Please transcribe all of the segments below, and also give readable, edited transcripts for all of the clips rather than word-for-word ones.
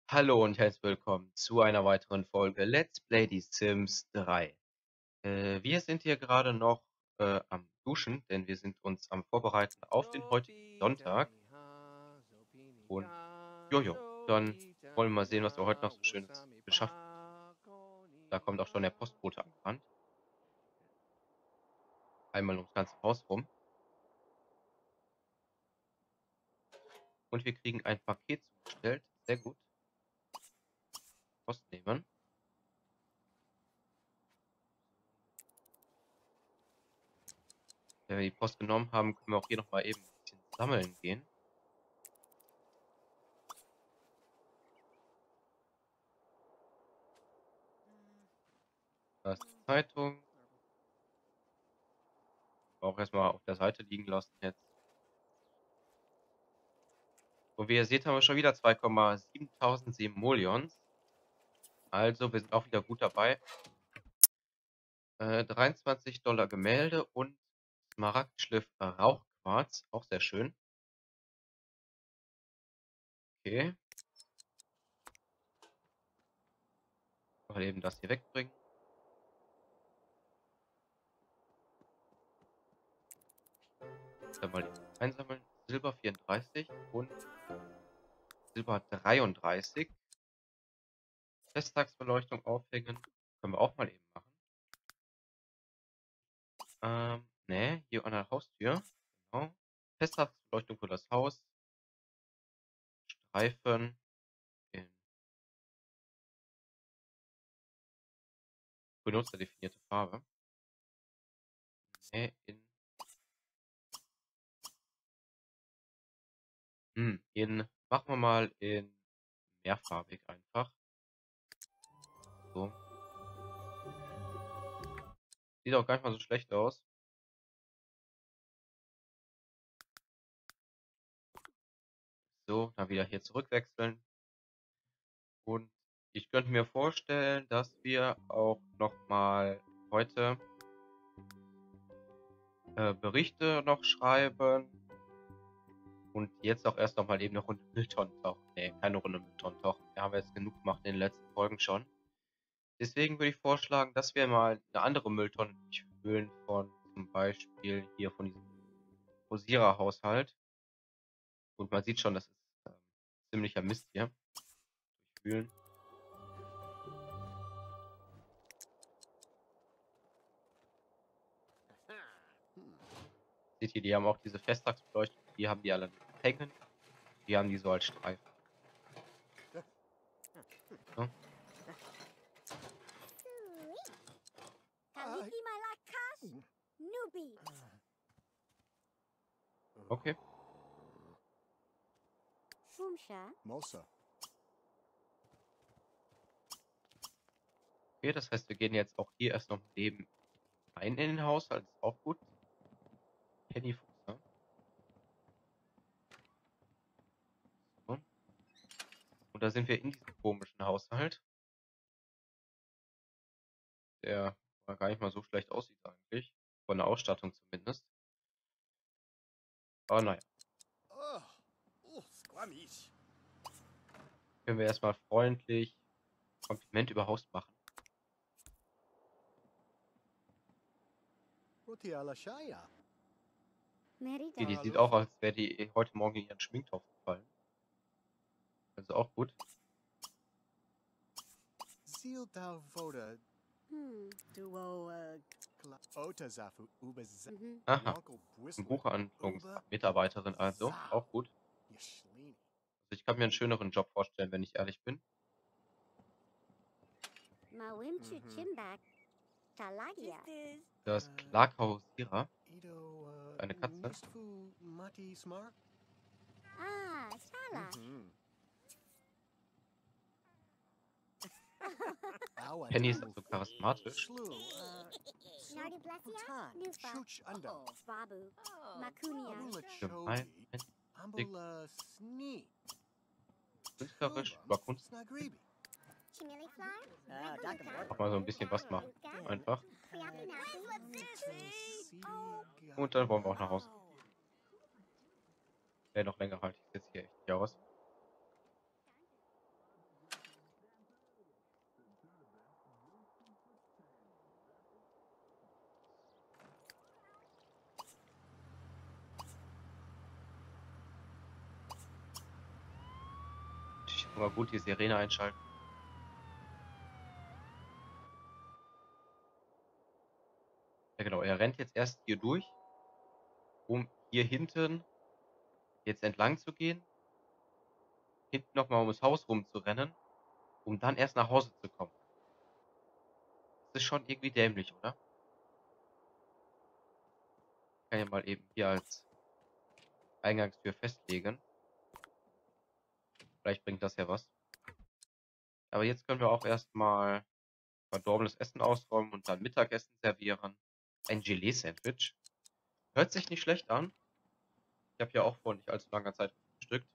Hallo und herzlich willkommen zu einer weiteren Folge Let's Play Die Sims 3. Wir sind hier gerade noch am Duschen, denn wir sind uns am Vorbereiten auf den heutigen Sonntag. Und jojo, dann wollen wir mal sehen, was wir heute noch so Schönes geschaffen haben. Da kommt auch schon der Postbote angerannt. Einmal ums ganze Haus rum. Und wir kriegen ein Paket zugestellt. Sehr gut. Post nehmen. Wenn wir die Post genommen haben, können wir auch hier nochmal eben ein bisschen sammeln gehen. Da ist die Zeitung. Auch erstmal auf der Seite liegen lassen jetzt. Und wie ihr seht, haben wir schon wieder 2,7 Simoleons. Also, wir sind auch wieder gut dabei. 23 $ Gemälde und Smaragdschliff Rauchquarz. Auch sehr schön. Okay. Mal eben das hier wegbringen. Dann mal eben einsammeln. Silber 34 und Silber 33. Festtagsbeleuchtung aufhängen. Können wir auch mal eben machen. Ne, hier an der Haustür. Genau. Festtagsbeleuchtung für das Haus. Streifen in benutzerdefinierte Farbe. Ne, machen wir mal in mehrfarbig einfach. So. Sieht auch gar nicht mal so schlecht aus. So, dann wieder hier zurückwechseln. Und ich könnte mir vorstellen, dass wir auch nochmal heute Berichte noch schreiben. Und jetzt auch erst nochmal eben eine Runde Mülltonnen tauchen. Ne, keine Runde Mülltonnen tauchen. Wir haben jetzt genug gemacht in den letzten Folgen schon. Deswegen würde ich vorschlagen, dass wir mal eine andere Mülltonne füllen von zum Beispiel hier von diesem Rosierer-Haushalt. Und man sieht schon, das ist ziemlicher Mist hier. Durchwühlen. Seht ihr, die haben auch diese Festtagsbeleuchtung. Die haben die alle hängen. Die haben die so als Streifen. So. Okay. Okay, das heißt, wir gehen jetzt auch hier erst noch neben rein in den Haushalt. Ist auch gut. Pennyfuß, ne? So. Und da sind wir in diesem komischen Haushalt. Der gar nicht mal so schlecht aussieht eigentlich. Von der Ausstattung zumindest. Aber naja. Können wir erstmal freundlich Kompliment über Haus machen. Die sieht auch aus, als wäre die heute Morgen in ihren Schminktopf gefallen. Also auch gut. Aha. Eine Buchhandlungsmitarbeiterin also. Auch gut. Also ich kann mir einen schöneren Job vorstellen, wenn ich ehrlich bin. Das Klarkausierer. Eine Katze. Penny ist also charismatisch. Gemein. Dick. Künstlerisch. Über Kunst. Auch mal so ein bisschen was machen. Einfach. Und dann wollen wir auch nach Hause. Noch länger halte ich jetzt hier echt nicht aus. Aber gut, die Sirene einschalten. Ja genau, er rennt jetzt erst hier durch, um hier hinten jetzt entlang zu gehen. Hinten nochmal ums Haus rumzurennen, um dann erst nach Hause zu kommen. Das ist schon irgendwie dämlich, oder? Ich kann ja mal eben hier als Eingangstür festlegen. Vielleicht bringt das ja was. Aber jetzt können wir auch erstmal verdorbenes Essen ausräumen und dann Mittagessen servieren. Ein Gelee-Sandwich. Hört sich nicht schlecht an. Ich habe ja auch vor nicht allzu langer Zeit gefrühstückt.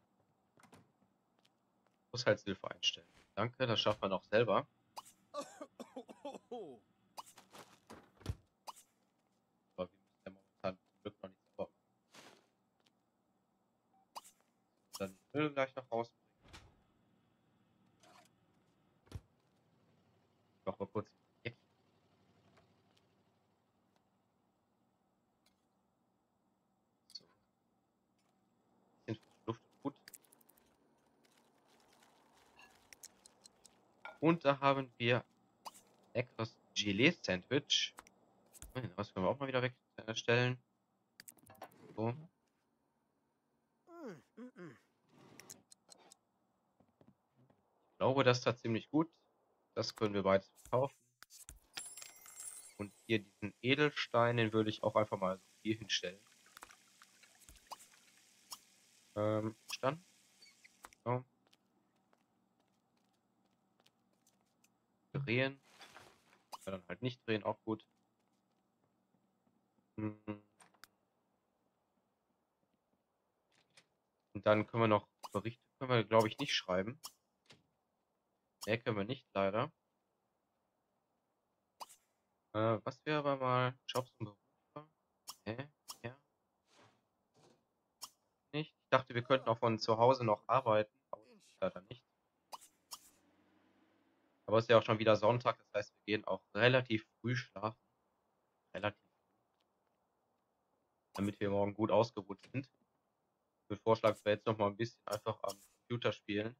Haushaltshilfe einstellen. Danke, das schafft man auch selber. Aber wir müssen ja momentan zum Glück noch nicht sauber machen. Dann Müll gleich nach Hause bringen. Ich mach mal kurz die Ecke. So. Ein bisschen frische Luft ist gut. Und da haben wir leckeres Gelee-Sandwich. Das können wir auch mal wieder wegstellen. So. Ich glaube, das tat ziemlich gut. Das können wir beides verkaufen. Und hier diesen Edelstein, den würde ich auch einfach mal so hier hinstellen. Stand. So. Drehen. Ja, dann halt nicht drehen, auch gut. Und dann können wir noch Berichte, können wir glaube ich nicht schreiben. Ne, können wir nicht leider. Was wir aber mal Jobs und Berufe. Ja. Nicht. Ich dachte, wir könnten auch von zu Hause noch arbeiten, aber das geht leider nicht. Aber es ist ja auch schon wieder Sonntag, das heißt, wir gehen auch relativ früh schlafen. Relativ früh. Damit wir morgen gut ausgeruht sind. Ich würde vorschlagen, dass wir jetzt noch mal ein bisschen einfach am Computer spielen.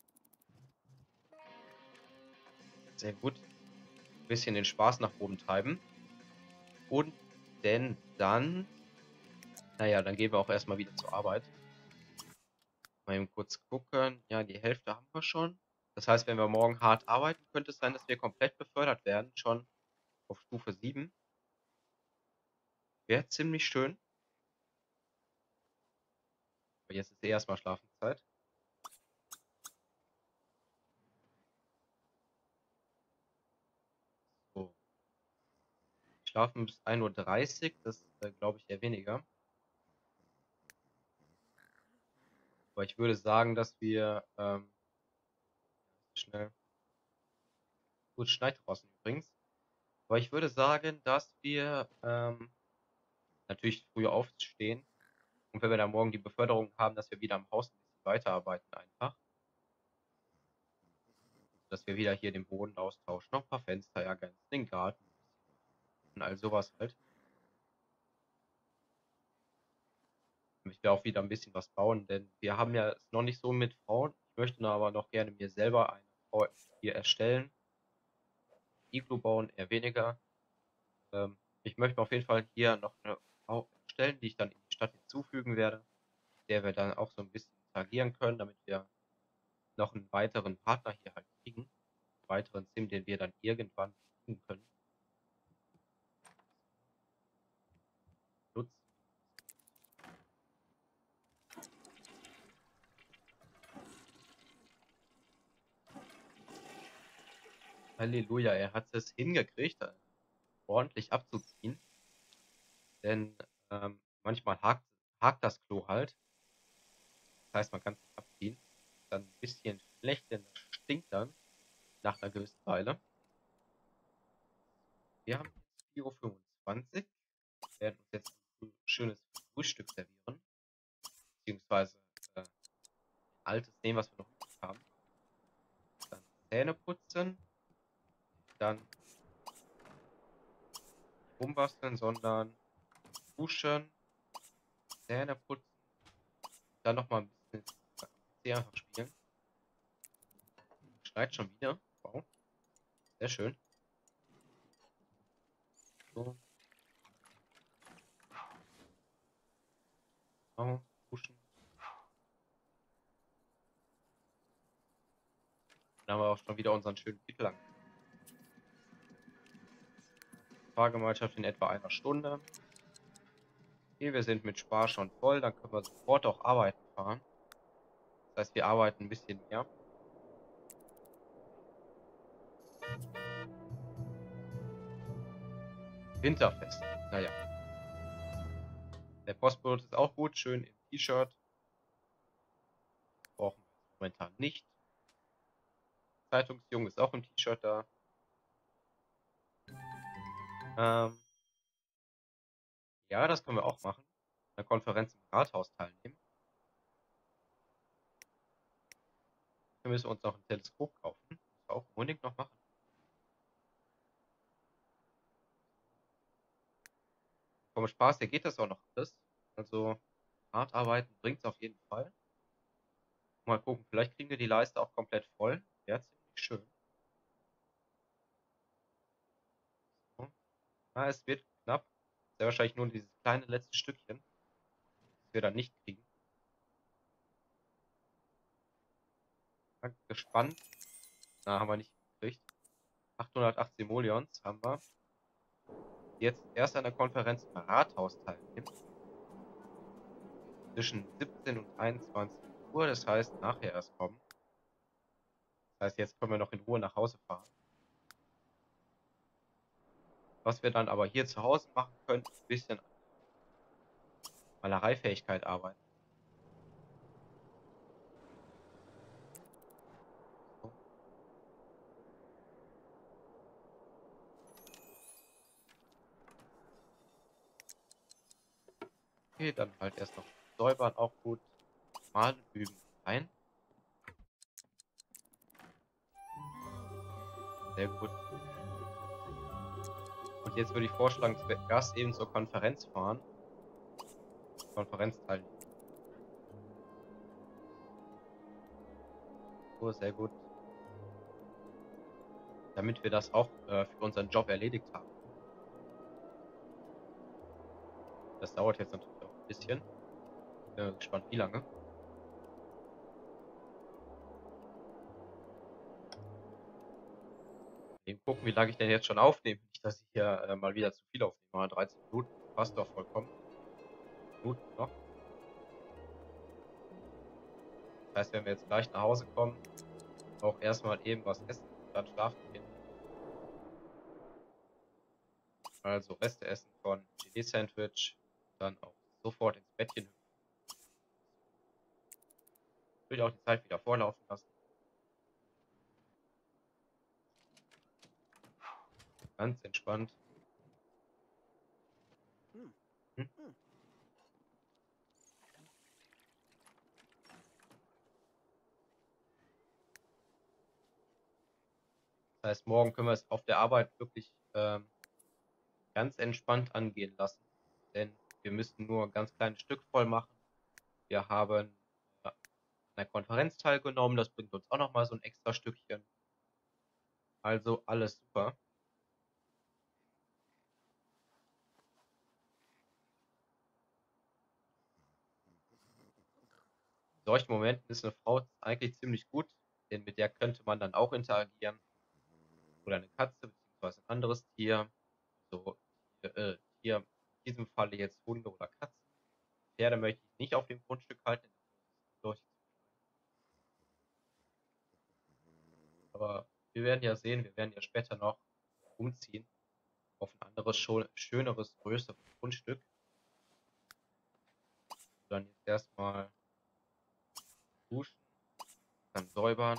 Sehr gut. Ein bisschen den Spaß nach oben treiben. Und denn dann, naja, dann gehen wir auch erstmal wieder zur Arbeit. Mal eben kurz gucken. Ja, die Hälfte haben wir schon. Das heißt, wenn wir morgen hart arbeiten, könnte es sein, dass wir komplett befördert werden. Schon auf Stufe 7. Wäre ziemlich schön. Aber jetzt ist eh erstmal Schlafenszeit. So. Schlafen bis 1:30 Uhr. Das glaube ich eher weniger. Aber ich würde sagen, dass wir schnell. Gut, schneit draußen übrigens. Aber ich würde sagen, dass wir natürlich früher aufstehen. Und wenn wir dann morgen die Beförderung haben, dass wir wieder am Haus ein bisschen weiterarbeiten einfach. Dass wir wieder hier den Boden austauschen, noch ein paar Fenster ergänzen, den Garten und all sowas halt. Ich will auch wieder ein bisschen was bauen, denn wir haben ja es noch nicht so mit Frauen. Ich möchte aber noch gerne mir selber eine Frau hier erstellen. Iglu bauen eher weniger. Ich möchte auf jeden Fall hier noch eine Frau erstellen, die ich dann in die Stadt hinzufügen werde, der wir dann auch so ein bisschen interagieren können, damit wir noch einen weiteren Partner hier halt kriegen. Einen weiteren Sim, den wir dann irgendwann kriegen können. Nutzen. Halleluja, er hat es hingekriegt, ordentlich abzuziehen. Denn manchmal hakt das Klo halt. Das heißt, man kann es nicht abziehen. Dann ein bisschen schlecht, denn das stinkt dann nach einer gewissen Weile. Wir haben jetzt 4:25 Uhr. Wir werden uns jetzt ein schönes Frühstück servieren. Beziehungsweise ein altes nehmen, was wir noch übrig haben. Dann Zähne putzen. Dann rumbasteln, sondern duschen, Zähne putzen. Dann nochmal ein bisschen PC einfach spielen. schneit schon wieder. Wow. Sehr schön. So. Genau. Duschen. Dann haben wir auch schon wieder unseren schönen Titel an. Fahrgemeinschaft in etwa einer Stunde. Okay, wir sind mit Spar schon voll, dann können wir sofort auch arbeiten fahren. Das heißt, wir arbeiten ein bisschen mehr. Winterfest. Naja. Der Postbote ist auch gut, schön im T-Shirt. Brauchen wir jetzt momentan nicht. Zeitungsjung ist auch im T-Shirt da. Ja, das können wir auch machen. An der Konferenz im Rathaus teilnehmen. Wir müssen uns noch ein Teleskop kaufen. Das müssen wir auch unbedingt noch machen. Vom Spaß her geht das auch noch alles. Also hart arbeiten bringt es auf jeden Fall. Mal gucken, vielleicht kriegen wir die Leiste auch komplett voll. Wäre ziemlich schön. So. Ja, es wird knapp. Sehr wahrscheinlich nur dieses kleine letzte Stückchen, das wir dann nicht kriegen. Bin gespannt. Na, haben wir nicht gekriegt. 808 Simoleons haben wir. Jetzt erst an der Konferenz im Rathaus teilnehmen. Zwischen 17 und 21 Uhr, das heißt nachher erst kommen. Das heißt, jetzt können wir noch in Ruhe nach Hause fahren. Was wir dann aber hier zu Hause machen können, ist ein bisschen an der Malereifähigkeit arbeiten. So. Okay, dann halt erst noch säubern, auch gut. Malen üben ein. Sehr gut. Und jetzt würde ich vorschlagen, dass wir erst eben zur Konferenz fahren. Konferenz teilnehmen. So, sehr gut. Damit wir das auch für unseren Job erledigt haben. Das dauert jetzt natürlich auch ein bisschen. Bin gespannt, wie lange. Eben gucken, wie lange ich denn jetzt schon aufnehme. Nicht, dass ich hier mal wieder zu viel aufnehme. 13 Minuten passt doch vollkommen. Minuten noch. Das heißt, wenn wir jetzt gleich nach Hause kommen, auch erstmal eben was essen, dann schlafen gehen. Also Reste essen von Gelee-Sandwich, dann auch sofort ins Bettchen hüpfen. Ich will auch die Zeit wieder vorlaufen lassen. Ganz entspannt. Hm? Das heißt, morgen können wir es auf der Arbeit wirklich ganz entspannt angehen lassen. Denn wir müssen nur ein ganz kleines Stück voll machen. Wir haben an der Konferenz teilgenommen. Das bringt uns auch nochmal so ein extra Stückchen. Also alles super. In solchen Momenten ist eine Frau eigentlich ziemlich gut, denn mit der könnte man dann auch interagieren. Oder eine Katze beziehungsweise ein anderes Tier. So Tier, in diesem Falle jetzt Hunde oder Katzen. Pferde möchte ich nicht auf dem Grundstück halten, dafür ist es eindeutig zu klein. Aber wir werden ja sehen, wir werden ja später noch umziehen auf ein anderes, schöneres, größeres Grundstück. Dann jetzt erstmal duschen, dann säubern,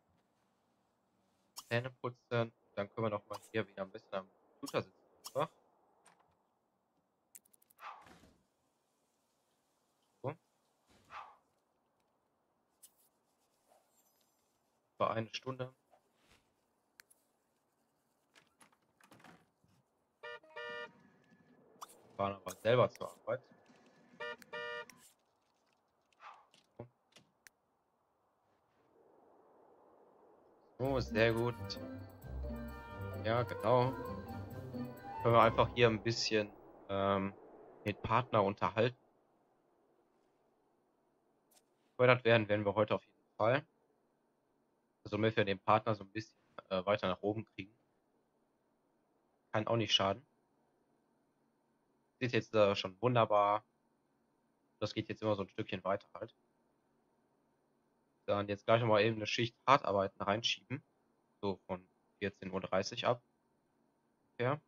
Zähne putzen. Dann können wir noch mal hier wieder ein bisschen am Computer sitzen. Einfach. So. Für eine Stunde. Fahren aber selber zur Arbeit. So. Oh, sehr gut. Ja, genau. Können wir einfach hier ein bisschen mit Partner unterhalten. Gefördert werden wir heute auf jeden Fall. Also damit wir den Partner so ein bisschen weiter nach oben kriegen. Kann auch nicht schaden. Sieht jetzt schon wunderbar. Das geht jetzt immer so ein Stückchen weiter halt. Dann jetzt gleich nochmal eben eine Schicht Hartarbeiten reinschieben. So von 14:30 Uhr ab. Ja.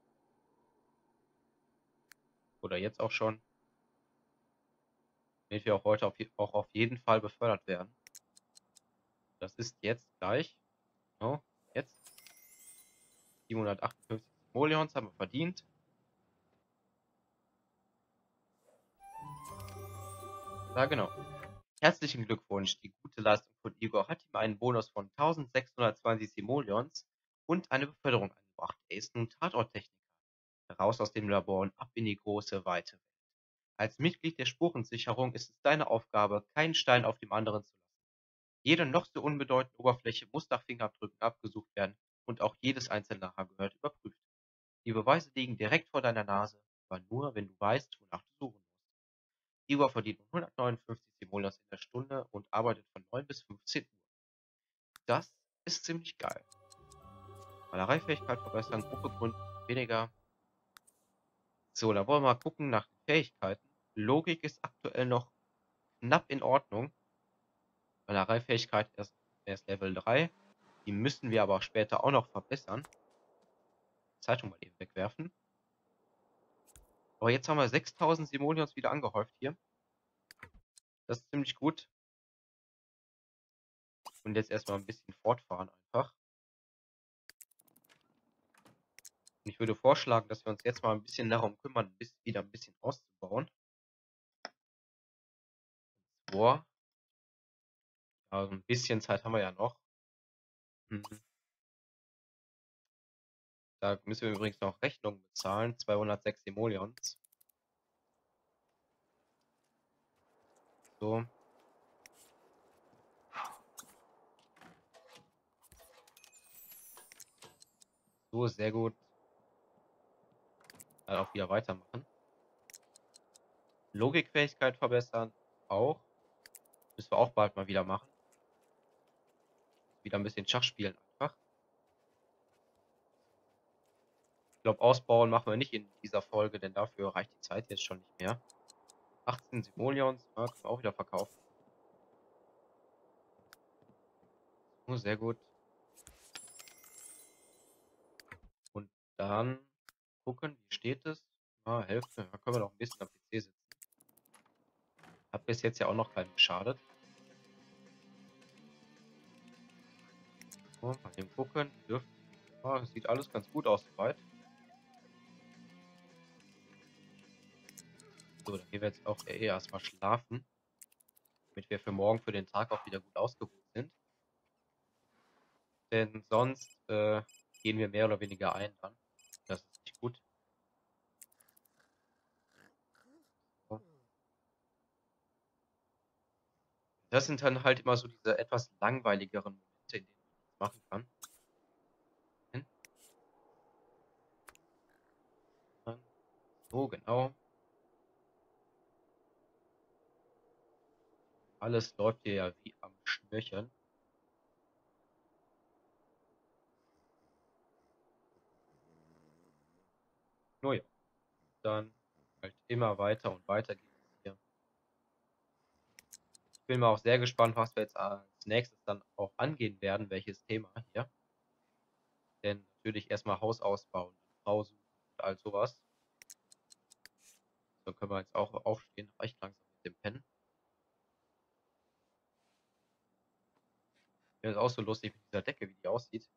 Oder jetzt auch schon. Damit wir auch heute auch auf jeden Fall befördert werden. Das ist jetzt gleich. Genau, jetzt. 758 Simoleons haben wir verdient. Ja, genau. Herzlichen Glückwunsch. Die gute Leistung von Igor hat ihm einen Bonus von 1620 Simoleons und eine Beförderung eingebracht. Er ist nun Tatorttechniker. Raus aus dem Labor und ab in die große, weite Welt. Als Mitglied der Spurensicherung ist es deine Aufgabe, keinen Stein auf dem anderen zu lassen. Jede noch so unbedeutende Oberfläche muss nach Fingerabdrücken abgesucht werden und auch jedes einzelne Haar gehört überprüft. Die Beweise liegen direkt vor deiner Nase, aber nur, wenn du weißt, wonach du suchen musst. Igor verdient 159 Simoleons in der Stunde und arbeitet von 9 bis 15 Uhr. Das ist ziemlich geil. Malereifähigkeit verbessern, Gruppe gründen, weniger. So, da wollen wir mal gucken nach den Fähigkeiten. Logik ist aktuell noch knapp in Ordnung. Malereifähigkeit erst Level 3. Die müssen wir aber später auch noch verbessern. Zeitung mal eben wegwerfen. Aber jetzt haben wir 6000 Simoleons wieder angehäuft hier. Das ist ziemlich gut. Und jetzt erstmal ein bisschen fortfahren einfach. Und ich würde vorschlagen, dass wir uns jetzt mal ein bisschen darum kümmern, wieder ein bisschen auszubauen. Boah. Also ein bisschen Zeit haben wir ja noch. Da müssen wir übrigens noch Rechnungen bezahlen. 206 Simoleons. So. So, sehr gut. Dann auch wieder weitermachen. Logikfähigkeit verbessern. Auch. Müssen wir auch bald mal wieder machen. Wieder ein bisschen Schach spielen einfach. Ich glaube, ausbauen machen wir nicht in dieser Folge, denn dafür reicht die Zeit jetzt schon nicht mehr. 18 Simoleons, ja, können wir auch wieder verkaufen. Oh, sehr gut. Und dann gucken, wie steht es? Ah, Hälfte. Da können wir noch ein bisschen am PC sitzen. Hat bis jetzt ja auch noch keinen geschadet. So, mal eben gucken. Sieht alles ganz gut aus soweit. So, dann gehen wir jetzt auch erstmal schlafen. Damit wir für morgen, für den Tag auch wieder gut ausgeruht sind. Denn sonst gehen wir mehr oder weniger ein dann. Das ist nicht gut. So. Das sind dann halt immer so diese etwas langweiligeren Momente, in denen man nichts machen kann. So, genau. Alles läuft hier ja wie am Schnürchen. Nur ja, dann halt immer weiter und weiter geht es hier. Ich bin mal auch sehr gespannt, was wir jetzt als nächstes dann auch angehen werden, welches Thema hier. Denn natürlich erstmal Haus ausbauen, Frau suchen und all sowas. So können wir jetzt auch aufstehen, reicht langsam mit dem Pennen. Ich finde es auch so lustig mit dieser Decke, wie die aussieht.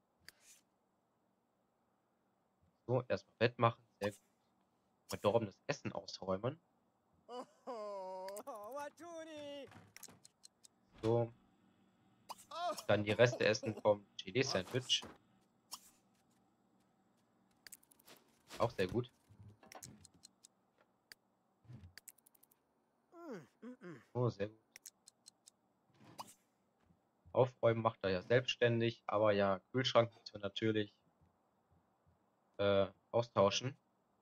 So, erstmal Bett machen, sehr gut. Verdorbenes Essen ausräumen. So, dann die Reste essen vom Chili-Sandwich. Auch sehr gut. Oh, sehr gut. Aufräumen macht er ja selbstständig, aber ja, Kühlschrank müssen wir natürlich austauschen,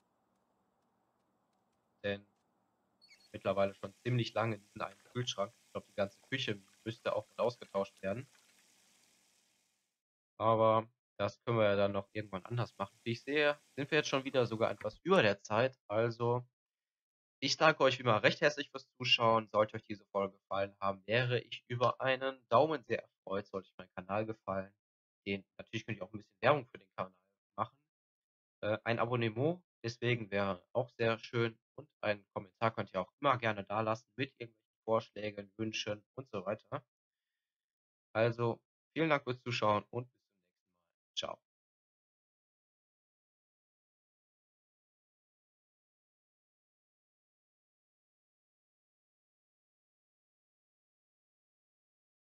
denn mittlerweile schon ziemlich lange diesen einen Kühlschrank. Ich glaube, die ganze Küche müsste auch mit ausgetauscht werden. Aber das können wir ja dann noch irgendwann anders machen. Wie ich sehe, sind wir jetzt schon wieder sogar etwas über der Zeit. Also, ich danke euch wie immer recht herzlich fürs Zuschauen. Sollte euch diese Folge gefallen haben, wäre ich über einen Daumen sehr erfreut. Sollte euch mein Kanal gefallen, natürlich könnt ihr auch ein bisschen Werbung für den Kanal machen. Ein Abonnement deswegen wäre auch sehr schön und einen Kommentar könnt ihr auch immer gerne da lassen mit irgendwelchen Vorschlägen, Wünschen und so weiter. Also, vielen Dank fürs Zuschauen und bis zum nächsten Mal. Ciao.